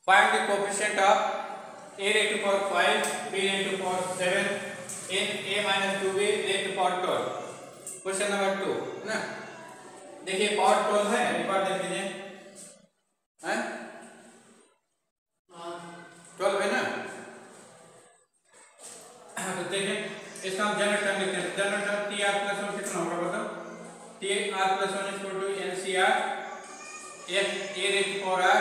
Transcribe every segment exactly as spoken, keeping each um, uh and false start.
Find the coefficient of a raised to power five, b raised to power seven, in a minus two b raised to power twelve. Question number two ना, देखिए power twelve है, एक बार देख लीजिए, हैं twelve है ना, तो देखिए इसका हम जनरल टर्म लिखते हैं। General term T R plus one कितना होगा बताओ? T R plus one is equal to N C R F A raise power R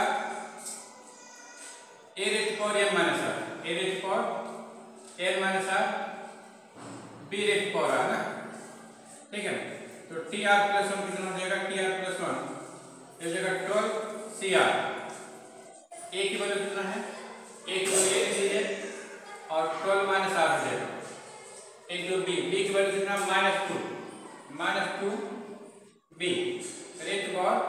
A raise power N minus R A raise power N minus R B raise power R ना, ठीक है। तो T R plus one कितना हो जाएगा? T R plus one इस जगह twelve C R, ए की वैल्यू कितना है? ए की वैल्यू लिख लीजिए और ट्वेल्व माइनस आर हो जाएगा इंटू बी, बी की वैल्यू कितना? Minus two minus two B rate power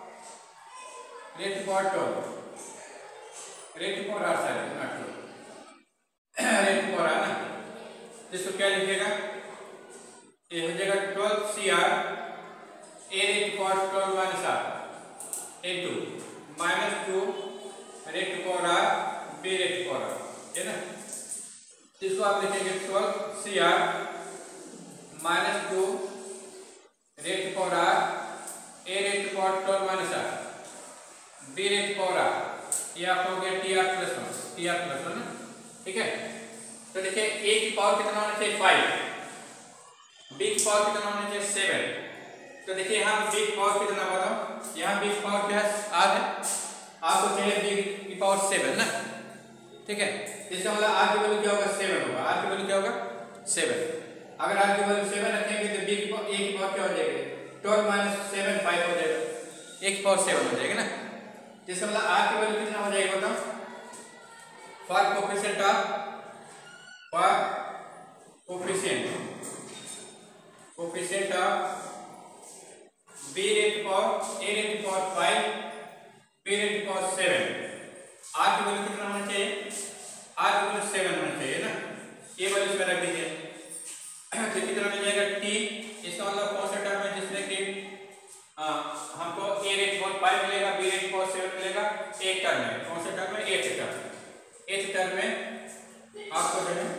rate power twelve rate power R side ना ट्वेल्व रेट पावर आर ना, इसको क्या लिखेगा? ये हो जाएगा twelve C R A rate power twelve minus are into minus two rate power R B rate power are, है ना। इसको आप लिखेंगे twelve C are minus two rate power R A rate power twelve minus R B rate power R, ये आपका हो गया T R plus one, T R plus one, ठीक है। तो देखिए ए की पावर कितना होना चाहिए? फाइव, बी की पावर कितना होना चाहिए? सेवन। तो देखिए यहाँ बी की पावर कितना बताओ? यहाँ बी की पावर क्या है? आर है, आपको चाहिए बी की पावर सेवन ना, ठीक है। इसका मतलब आर की वैल्यू क्या होगा? सेवन होगा। आर की वैल्यू क्या होगा? सेवन। अगर आर की वैल्यू सेवन रखेंगे तो बी की पावर ए की पावर क्या हो जाएगी? ट्वेल्व माइनस सेवन फाइव हो जाएगा, ए की पावर सेवन हो जाएगा ना। जिसका मतलब आर की वैल्यू कितना हो जाएगा बताओ? For coefficient of for coefficient coefficient of B rate power A rate power five B rate power seven, R की वैल्यू कितना होना चाहिए? आर की वैल्यू सेवन होना चाहिए ना, ये वैल्यू इसमें रख दीजिए। तो कितना मिल जाएगा? टी, इसका मतलब कौन सा टर्म है जिसमें कि हमको ए रेट पावर फाइव मिलेगा, बी रेट पावर सेवन मिलेगा, एक टर्म है। कौन सा टर्म है? Th term. एथ टर्म में आपको जो है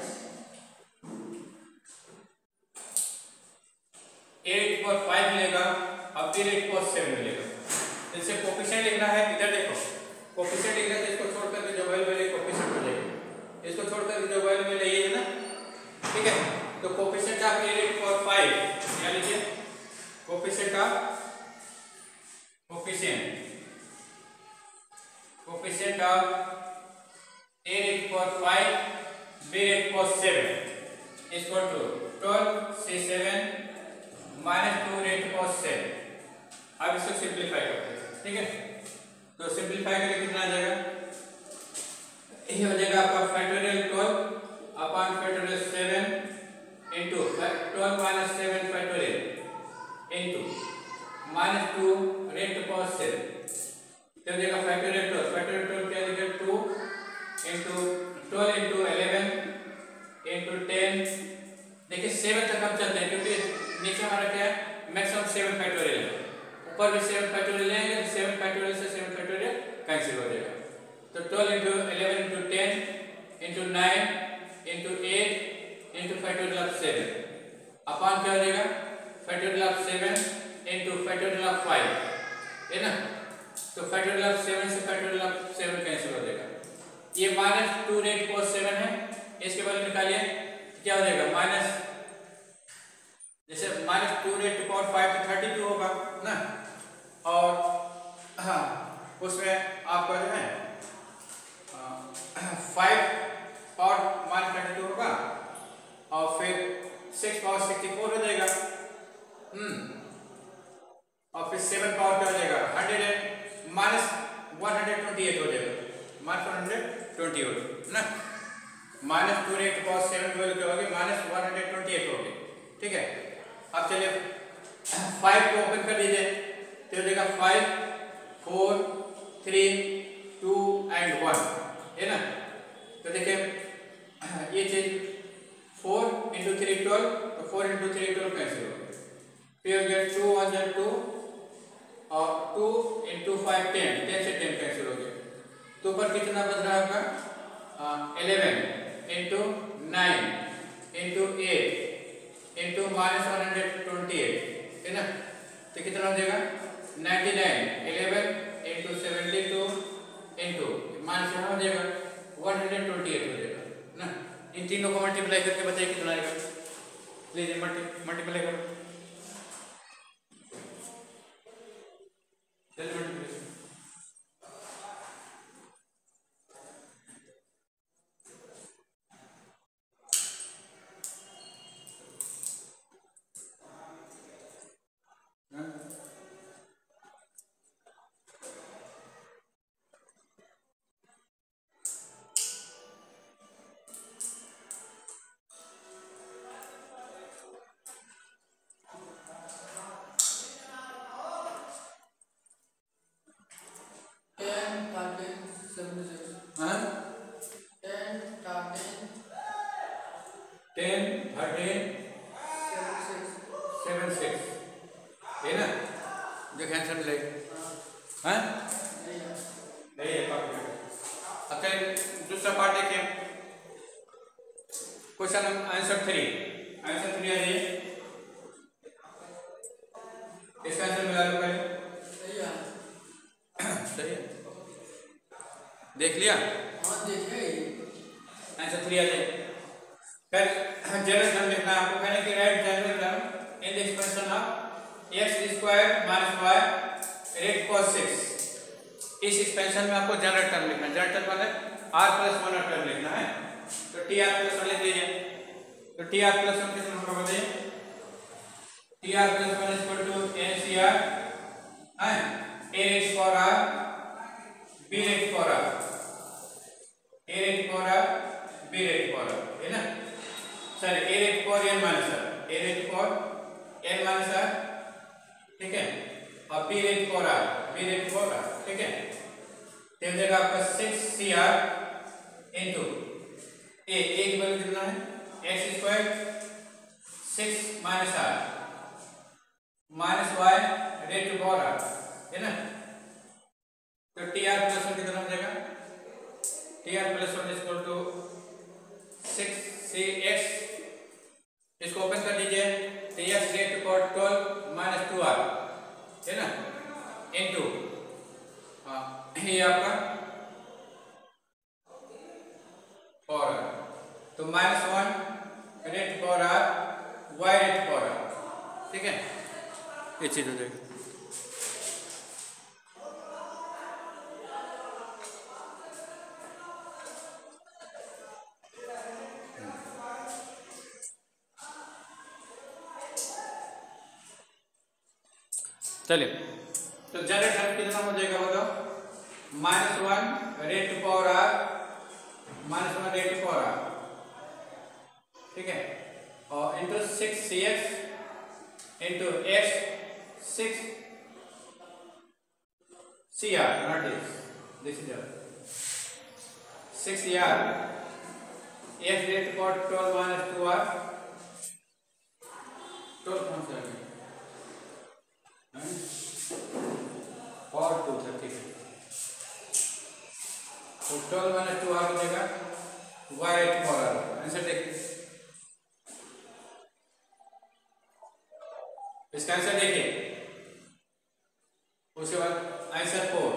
ए रेट पावर फाइव मिलेगा और बी रेट पावर सेवन मिलेगा। इससे कोएफिशिएंट लिखना है, इधर देखो कोएफिशिएंट लिखना है, इसको छोड़ करके जो वैल्यू मिले कोएफिशिएंट हो जाएगी, इसको छोड़ करके जो वैल्यू मिले ये है ना, ठीक है। तो coefficient of A rate power five क्या लीजिए? Coefficient of coefficient coefficient of A rate power five B rate power seven equal to twelve C seven minus two rate power seven. अब इसको सिंप्लीफाई करते हैं, ठीक है। तो सिंप्लीफाई करके कितना आ जाएगा? ये हो जाएगा आपका factorial twelve upon factorial seven into twelve minus seven factorial into minus two rate power seven, तो हो जाएगा फैक्टोरियल ट्वेल्व। फैक्टोरियल ट्वेल्व क्या लिखेंगे? Two into twelve into eleven into ten. देखिए सेवन तक हम चलते हैं क्योंकि नीचे हमारा क्या है? मैक्सिमम सेवन फैक्टोरियल है, ऊपर भी सेवन फैक्टोरियल लेंगे तो सेवन फैक्टोरियल से सेवन फैक्टोरियल कैंसिल हो जाएगा। तो twelve into eleven into ten into nine into eight into factorial of seven upon क्या हो जाएगा? Factorial of seven into factorial of five, है ना। तो फैक्टोरियल ऑफ सेवन से फैक्टोरियल ऑफ सेवन कैंसिल हो जाएगा। ये minus two rate power seven है, इसके बाद निकालिए क्या हो जाएगा? माइनस जैसे minus two rate power five तो थर्टी टू होगा ना, और हाँ उसमें आपका जो है five power minus thirty two होगा और फिर सिक्स पावर सिक्सटी फोर हो जाएगा, हम्म और फिर सेवन पावर क्या हो जाएगा? Hundred and minus one hundred twenty eight हो जाएगा, minus one hundred twenty eight ना। Minus two rate power seven की वैल्यू क्या होगी? Minus one hundred twenty eight होगी, ठीक है। अब चलिए फाइव को ओपन कर दीजिए, तो हो जाएगा five four three two and one, है ना। तो देखिए ये चीज फोर इंटू थ्री ट्वेल्व, तो four into three twelve cancel हो गया, फिर हो गया टू वन जा टू और two into five ten, ten से टेन कैंसिल हो गया, तो ऊपर कितना बन रहा है आपका eleven into nine into eight into minus one hundred twenty eight है ना, तो कितना हो जाएगा ninety nine eleven into seventy two into minus यहाँ हो जाएगा वन हंड्रेड ट्वेंटी एट हो जाएगा ना। इन तीनों को मल्टीप्लाई करके बताइए कितना आएगा, लीजिए मल्टी मल्टीप्लाई करो जल्दी multiply. Ten thirteen seven six है ना, जो आंसर मिलेगा हाँ नहीं है पार्ट। अच्छा दूसरा पार्ट देखिए, question answer three answer three आ जाइए, इसका आंसर मिला लो पहले। सही है, देख लिया हाँ देखिए आंसर थ्री आ जाए। फिर जनरल टर्म लिखना है आपको, कहने की right general term in the expansion of X square minus Y rate cos six. इस एक्सपेंशन में आपको जनरल टर्म लिखना है, जनरल टर्म मतलब आर प्लस वन टर्म लिखना है। तो टी आर प्लस वन लिख लीजिए, तो टी आर प्लस वन कितना होगा बताइए, T R plus one equal to N C R है A rate for R B rate for R A rate for R B rate for R है ना, sir A rate for N minus R A rate for N minus R ठीक है, और B rate for R B rate for R ठीक है। तो हो जाएगा आपका six C R into A A की वैल्यू कितना है X square six minus R minus Y rate for R है ना। तो टी आर प्लस वन कितना हो जाएगा, T R plus one equal to six C X, इसको ओपन कर लीजिए, T X rate for twelve minus two R है ना इंटू हाँ ये आपका फॉर आर, तो minus one rate for R Y rate for R ठीक है, ये चीज हो जाएगी। चलिए तो जनरल टर्म कितना हो जाएगा बताओ, minus one rate power are minus one rate power R ठीक है, और into six C X into X six C R not X this is six R x rate power twelve minus two R twelve कौन सा और to thirty है, तो twelve minus two R हो जाएगा Y rate for R. Answer देखिए, इसका answer देखिए, उसके बाद आंसर फोर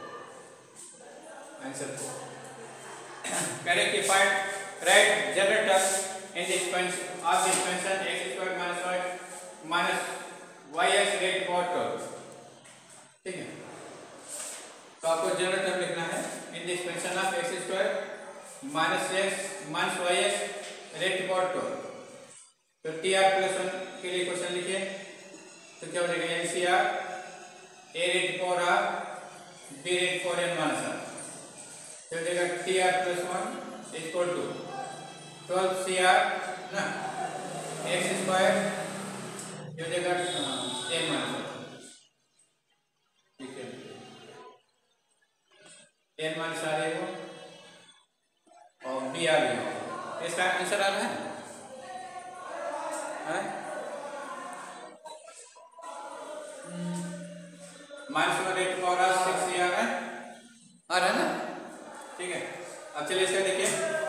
आंसर फोर करें कि find right general term in the expansion of the expansion X square minus Y minus Y x rate for twelve ठीक है। तो आपको जनरल टर्म लिखना है in the expansion of X square minus X minus Y x rate for twelve. तो T R plus one के लिए question लिखिए, तो क्या हो जाएगा N C R A rate for R B rate for N minus R, तो हो जाएगा T R plus one equal to twelve C R ना एक्स स्क्वायर हो जाएगा एन माइनस आर ठीक है, एन माइनस आ रही हो और बी आ रही हो, इसका आंसर आ रहा है, है? Minus one rate for R six आ रहा है आ रहा है ना ठीक है। अब चलिए इसका देखिए,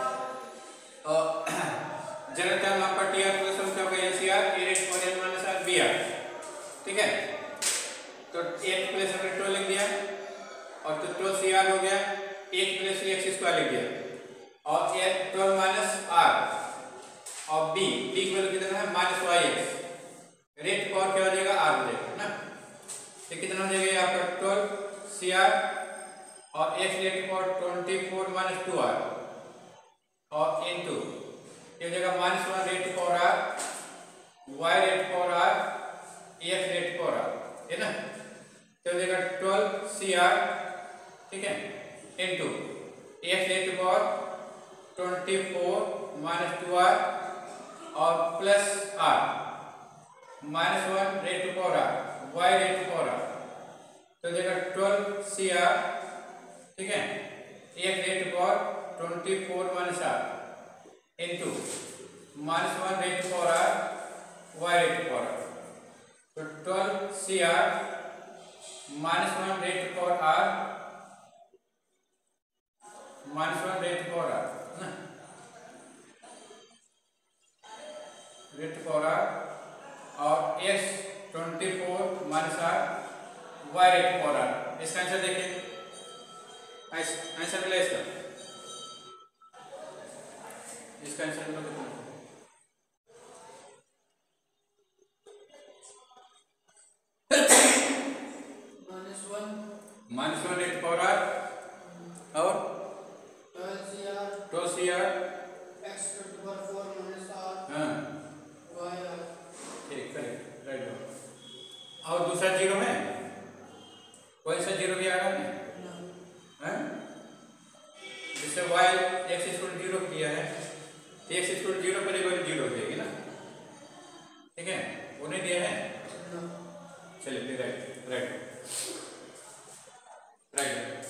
जनरल टर्म आपका टी आर प्लस वन क्या होगा, A C R A rate पर N minus R B R, ठीक है। तो एक प्लस हमने ट्वेल्व लिख दिया और तो ट्वेल्व सी आर हो गया, एक प्लस एक्स स्क्वायर लिख दिया और ए ट्वेल्व माइनस आर और बी बी की वैल्यू कितना है minus Y x, rate power क्या हो जाएगा आर हो जाएगा ना। तो कितना हो जाएगा आपका ट्वेल्व सी आर और x rate power twenty four minus two r और इनटू ये हो जाएगा minus one rate power r Y raised power r x rate power are, है ना। तो हो जाएगा ट्वेल्व सी आर, ठीक है, into x rate power twenty four minus two r और plus r minus one raised to power r Y raised to power r, तो देखा ट्वेल्व सी आर, ठीक है, एक raised to power twenty four minus are into minus one raised to power r Y raised to power r, तो twelve C are minus one raised to power are minus one raised to power R ना, raised to power r और x twenty four minus r Y raised to power r. इसका answer देखिए, answer मिला इसका, इसका answer मिला कितना, minus one minus one rate power r और twelve C r twelve C r x two power four minus r, हाँ y r, ठीक करेक्ट राइट। और दूसरा जीरो में कोई सा जीरो भी आ रहा है हैं, जिससे y x इक्वल जीरो किया है, x इक्वल जीरो पर एक वैल्यू जीरो हो जाएगी ना, ठीक है, वो नहीं दिया है, चलिए राइट राइट राइट